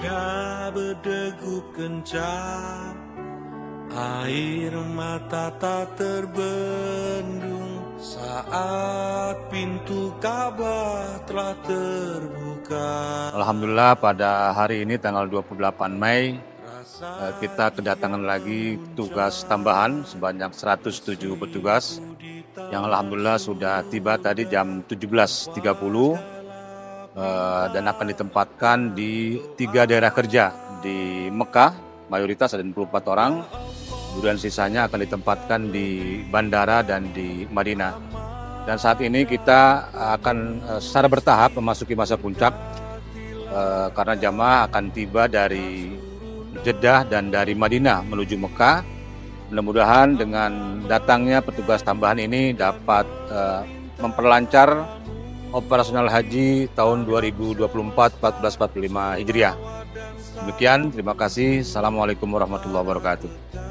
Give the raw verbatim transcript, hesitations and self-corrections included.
Tenaga berdegup kencang, air mata tak terbendung saat pintu Ka'bah telah terbuka. Alhamdulillah pada hari ini tanggal dua puluh delapan Mei kita kedatangan lagi tugas tambahan sebanyak seratus tujuh petugas yang alhamdulillah sudah tiba tadi jam tujuh belas tiga puluh dan akan ditempatkan di tiga daerah kerja di Mekah, mayoritas ada enam puluh empat orang, kemudian sisanya akan ditempatkan di bandara dan di Madinah. Dan saat ini kita akan secara bertahap memasuki masa puncak karena jamaah akan tiba dari Jeddah dan dari Madinah menuju Mekah. Mudah-mudahan dengan datangnya petugas tambahan ini dapat uh, memperlancar operasional haji tahun dua ribu dua puluh empat seribu empat ratus empat puluh lima Hijriah. Demikian, terima kasih. Assalamualaikum warahmatullahi wabarakatuh.